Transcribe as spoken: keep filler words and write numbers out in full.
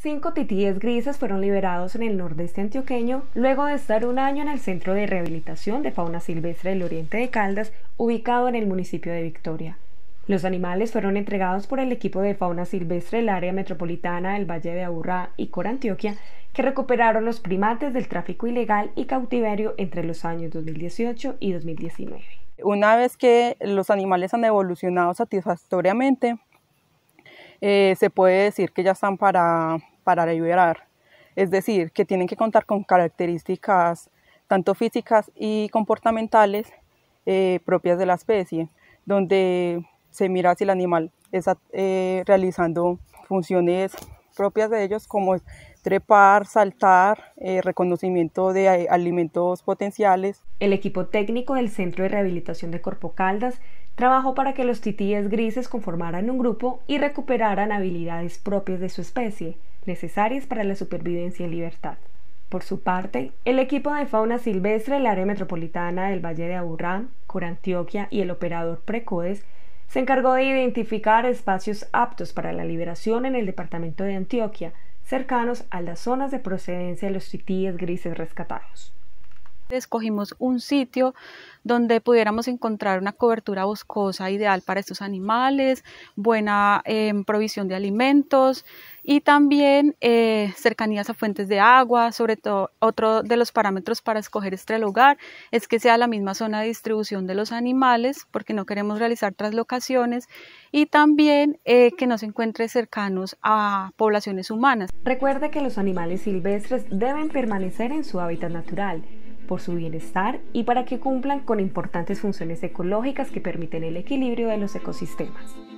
Cinco titíes grises fueron liberados en el nordeste antioqueño luego de estar un año en el Centro de Rehabilitación de Fauna Silvestre del Oriente de Caldas, ubicado en el municipio de Victoria. Los animales fueron entregados por el equipo de fauna silvestre del área metropolitana del Valle de Aburrá y Corantioquia, que recuperaron los primates del tráfico ilegal y cautiverio entre los años dos mil dieciocho y dos mil diecinueve. Una vez que los animales han evolucionado satisfactoriamente, eh, se puede decir que ya están para, para liberar. Es decir, que tienen que contar con características tanto físicas y comportamentales eh, propias de la especie, donde se mira si el animal está eh, realizando funciones propias de ellos, como trepar, saltar, eh, reconocimiento de eh, alimentos potenciales. El equipo técnico del Centro de Rehabilitación de Corpo Caldas trabajó para que los titíes grises conformaran un grupo y recuperaran habilidades propias de su especie, necesarias para la supervivencia en libertad. Por su parte, el equipo de fauna silvestre del área metropolitana del Valle de Aburrá, Corantioquia y el operador Precoes se encargó de identificar espacios aptos para la liberación en el departamento de Antioquia, cercanos a las zonas de procedencia de los titíes grises rescatados. Escogimos un sitio donde pudiéramos encontrar una cobertura boscosa ideal para estos animales, buena eh, provisión de alimentos y también eh, cercanías a fuentes de agua. Sobre todo, otro de los parámetros para escoger este lugar es que sea la misma zona de distribución de los animales, porque no queremos realizar traslocaciones, y también eh, que no se encuentre cercanos a poblaciones humanas. Recuerde que los animales silvestres deben permanecer en su hábitat natural, por su bienestar y para que cumplan con importantes funciones ecológicas que permiten el equilibrio de los ecosistemas.